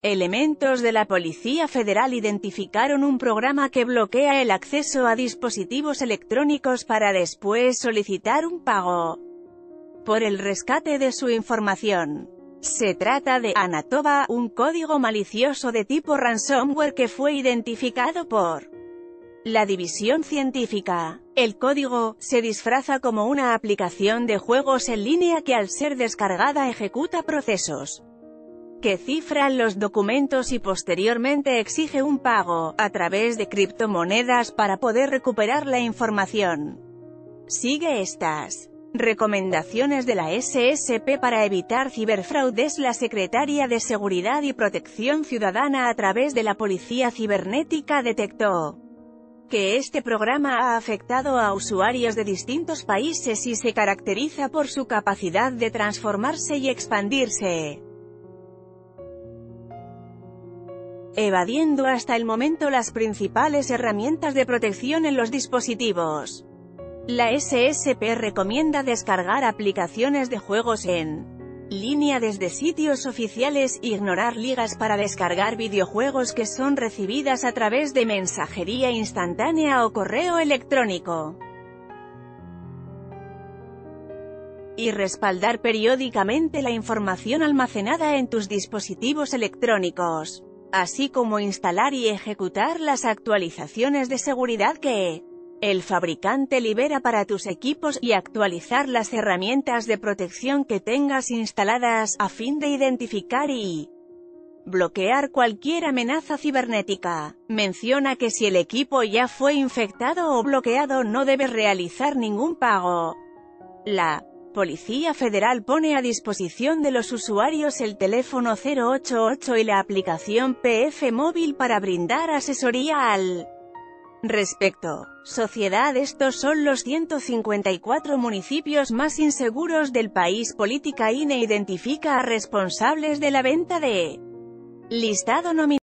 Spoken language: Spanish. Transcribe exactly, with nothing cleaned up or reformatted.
Elementos de la Policía Federal identificaron un programa que bloquea el acceso a dispositivos electrónicos para después solicitar un pago por el rescate de su información. Se trata de Anatova, un código malicioso de tipo ransomware que fue identificado por la división científica. El código se disfraza como una aplicación de juegos en línea que al ser descargada ejecuta procesos que cifran los documentos y posteriormente exige un pago, a través de criptomonedas para poder recuperar la información. Sigue estas recomendaciones de la S S P para evitar ciberfraudes. La Secretaría de Seguridad y Protección Ciudadana a través de la Policía Cibernética detectó que este programa ha afectado a usuarios de distintos países y se caracteriza por su capacidad de transformarse y expandirse, evadiendo hasta el momento las principales herramientas de protección en los dispositivos. La S S P recomienda descargar aplicaciones de juegos en línea desde sitios oficiales, ignorar ligas para descargar videojuegos que son recibidas a través de mensajería instantánea o correo electrónico, y respaldar periódicamente la información almacenada en tus dispositivos electrónicos, así como instalar y ejecutar las actualizaciones de seguridad que el fabricante libera para tus equipos, y actualizar las herramientas de protección que tengas instaladas, a fin de identificar y bloquear cualquier amenaza cibernética. Menciona que si el equipo ya fue infectado o bloqueado no debes realizar ningún pago. La Policía Federal pone a disposición de los usuarios el teléfono cero ocho ocho y la aplicación P F Móvil para brindar asesoría al respecto. Sociedad. Estos son los ciento cincuenta y cuatro municipios más inseguros del país. Política I N E identifica a responsables de la venta de listado nominal.